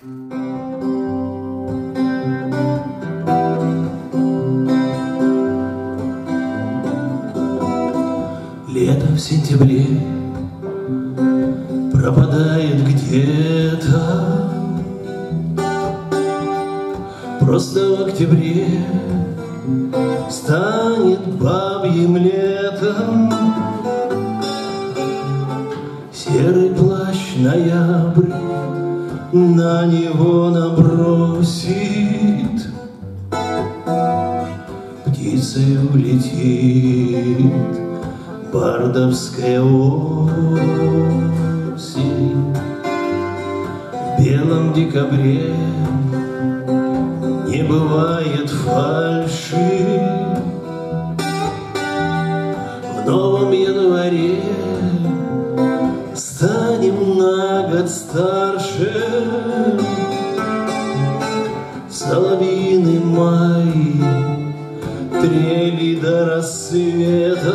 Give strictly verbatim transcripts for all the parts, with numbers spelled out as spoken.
Лето в сентябре пропадает где-то, просто в октябре станет бабьим летом. Серый плащ ноябрь на него набросит, птицей улетит бардовская осень. В белом декабре не бывает фальши, в новом январе станем на год старше. Соловьиный май, трели до рассвета.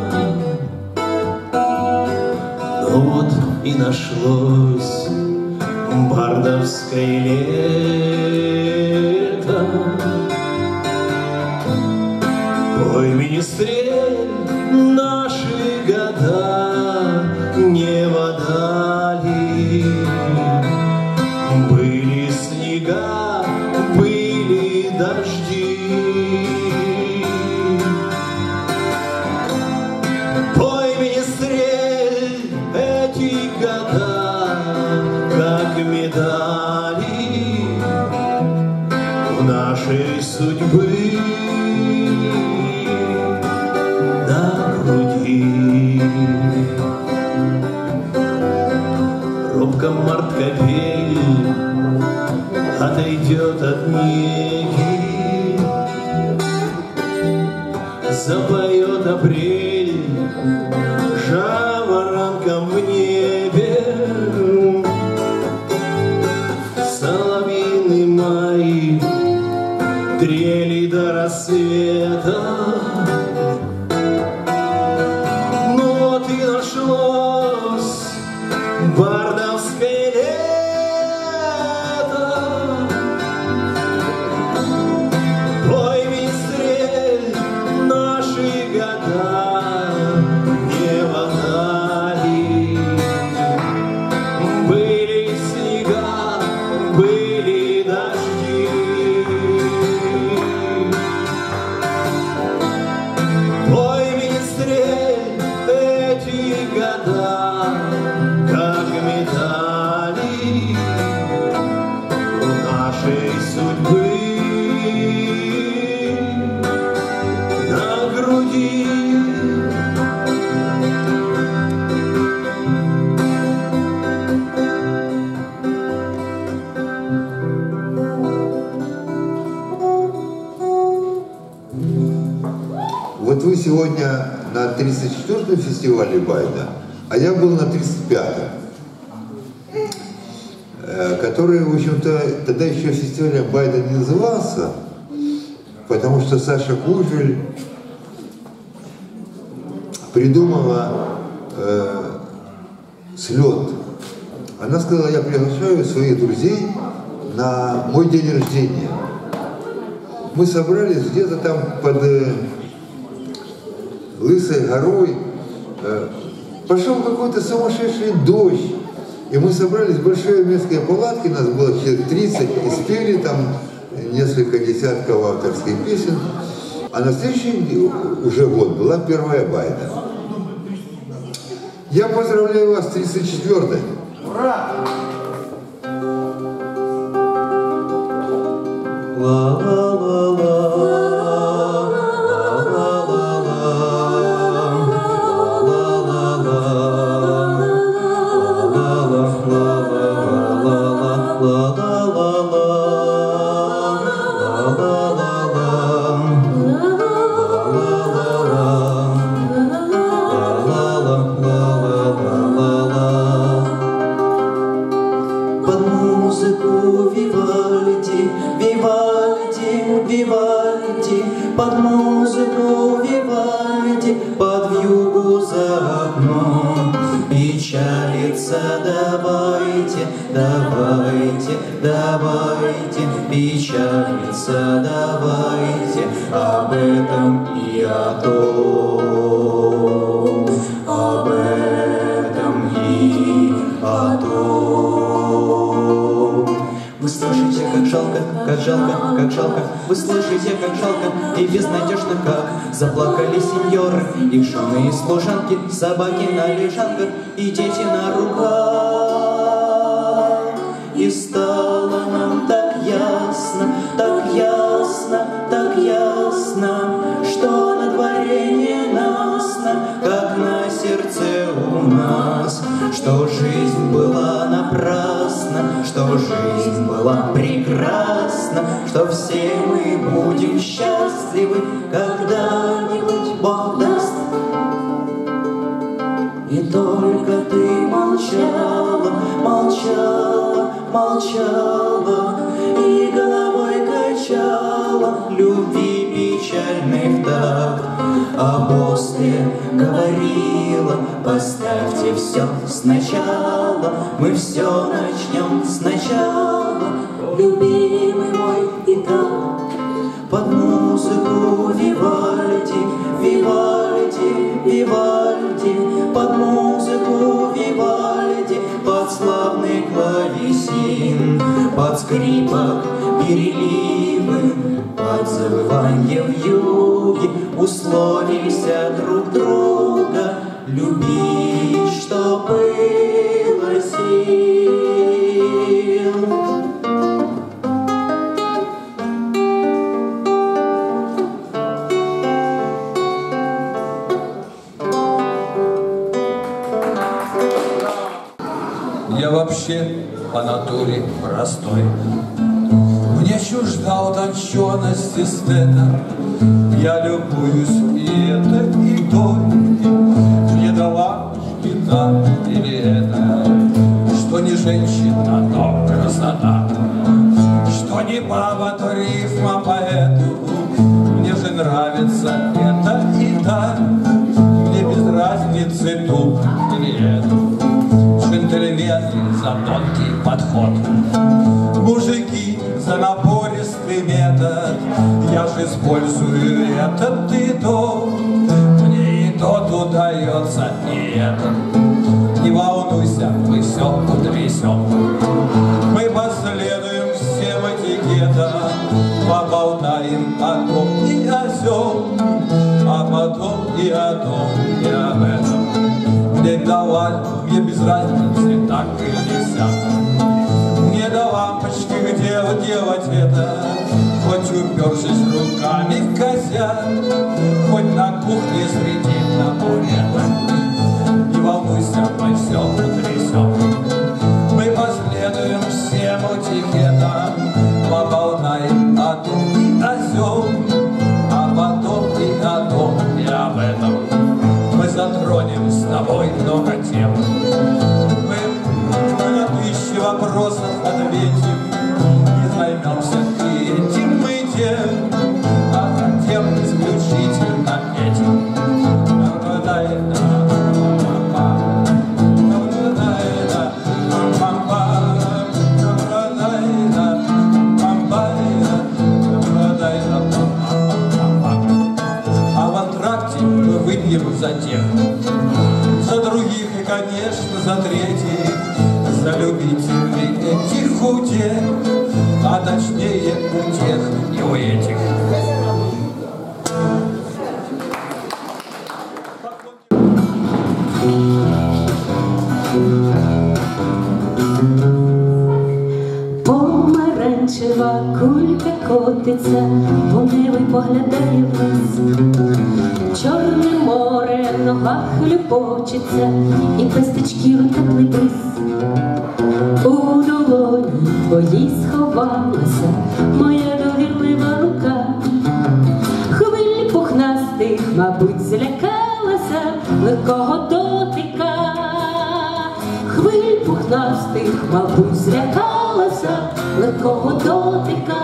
Ну вот и нашлось бардовское лето. Пой, министрель, наши года не вода ли? Были снега, были дожди. Пой, министрель, эти года, как медали в нашей судьбы на груди. Робко март-капель отойдет от неги, запоет апрель жаворонком в небе. Соловьиный май, трели до рассвета. Ну вот и нашлось бардовское лето. Пой, министрель, наши года не вода ли? Были снега, были дожди. Пой, министрель, эти года как медали у нашей судьбы на груди. Вот вы сегодня на тридцать четвёртом фестивале Байда, а я был на тридцать пятом, который, в общем-то, тогда еще фестивалем Байда не назывался, потому что Саша Кужель придумала э, слет. Она сказала: я приглашаю своих друзей на мой день рождения. Мы собрались где-то там под э, Лысой горой. Э, пошел какой-то сумасшедший дождь. И мы собрались в большой армейской палатке, нас было человек тридцать, и спели там несколько десятков авторских песен. А на следующий уже год была первая Байда. Я поздравляю вас с тридцать четвёртой. Ура! давайте, давайте печалиться, давайте об этом и о том, об этом и о том. Вы слышите, как жалко, как жалко, как жалко, вы слышите, как жалко и безнадежно, как заплакали сеньоры, их жены и служанки, собаки на лежанках и дети на руках. И стало нам так ясно, так ясно, так ясно, что на дворе ненастно, как на сердце у нас, что жизнь была напрасна, что жизнь была прекрасна, что все мы будем счастливы, когда-нибудь Бог даст. И только ты молчала, молчала, молчала и головой качала любви печальный в такт, а после говорила: поставьте все сначала, мы все начнем сначала, любимый мой, и так под музыку Вивальди, Вивальди, Вивальди, под музыку Вивальди, под славный клавесин, под скрипок переливы, под завыванье вьюги условимся друг друга любить, что было сил. Я вообще по натуре простой. Мне чужда утонченность эстета. Я любуюсь и это, и то. Мне дала та или это, что не женщина, но красота, что не баба, то рифма поэту. Мне же нравится это и та. Мне без разницы ту или эту. Джентльмены за тонкий подход, мужики за напористый метод. Я же использую этот и тот. Мне и тот удается, и этот. Не волнуйся, мы все утрясем. Мы последуем всем этикетам, поболтаем о том и о сём, а потом и о том, и об этом. Мне давай, мне без разницы, так или сяк. Мне до лампочки, где вот делать это, хоть упершись руками в косяк, хоть на кухне среди табурета. Не волнуйся, мы все утрясем. Мы последуем всем этикетам, поболтаем о том и о сём, а потом и о том, и об этом. Мы затронем с тобой много тем. Мы на тысячи вопросов ответим и займемся и этим, и тем, а затем исключительно этим. А в антракте мы выпьем за тех, за других и, конечно, за третьих, за любителей этих утех, а точнее у тех и у этих. Помаранчева кулька котиться, по небу поглядає вниз. Чорне море в ногах хлюпочеться, і пестичків теплий бриз. У долоні твоїй сховалася моя довірлива рука. Хвилі пухнастих, мабуть, злякалася легкого дотика. Хвиль пухнастих, мабуть, злякалася легкого дотика.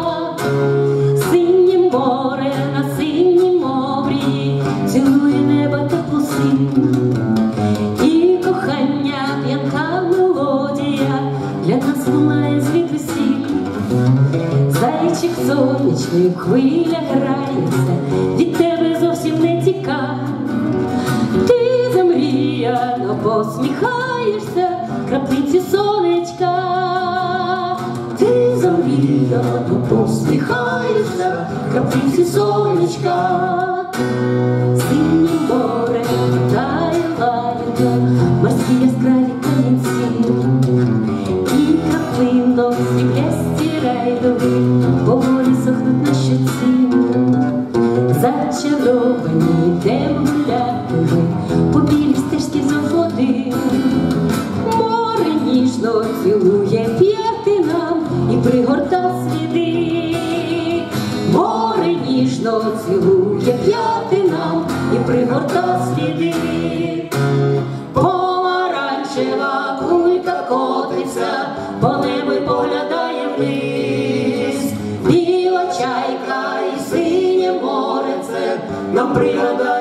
Синє море на синім обрії цілує небо теплу синь. І кохання п'янка мелодія для нас. лунає звідусіль. Зайчик сонячний в хвилях грається, від тебе зовсім не тікає. Ти замріяно посміхаєшся, краплиці сонечка. Ти замріяно посміхаєшся, краплиці сонечка. Синє море тає лагідно, морські яскраві камінці. І краплинок сріблясті райдові поволі сохнуть на щоці. Зачаровані йдемо гуляти ми по білій стежці з води. Море ніжно цілує п'яти нам і пригорта сліди. Море ніжно цілує п'яти нам і пригорта сліди. Помаранчева кулька котиться, по небу й поглядає вниз. Біла чайка і синє море це нам пригадає.